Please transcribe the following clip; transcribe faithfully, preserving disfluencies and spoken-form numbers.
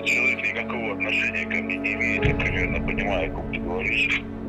человек никакого отношения ко мне не имеет, я примерно понимаю, о ком ты говоришь.